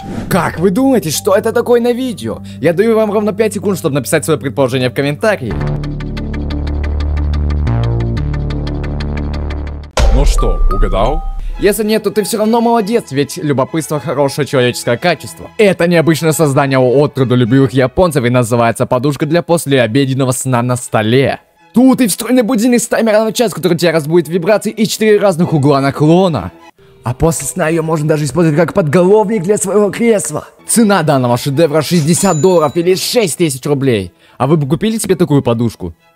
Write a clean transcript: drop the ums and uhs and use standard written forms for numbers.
Как вы думаете, что это такое на видео? Я даю вам ровно 5 секунд, чтобы написать свое предположение в комментарии. Ну что, угадал? Если нет, то ты все равно молодец, ведь любопытство хорошее человеческое качество. Это необычное создание от трудолюбивых японцев и называется подушка для послеобеденного сна на столе. Тут и встроенный будильник с таймером на час, который тебя разбудит вибрации, и 4 разных угла наклона. А после сна ее можно даже использовать как подголовник для своего кресла. Цена данного шедевра $60 или 6000 рублей. А вы бы купили себе такую подушку?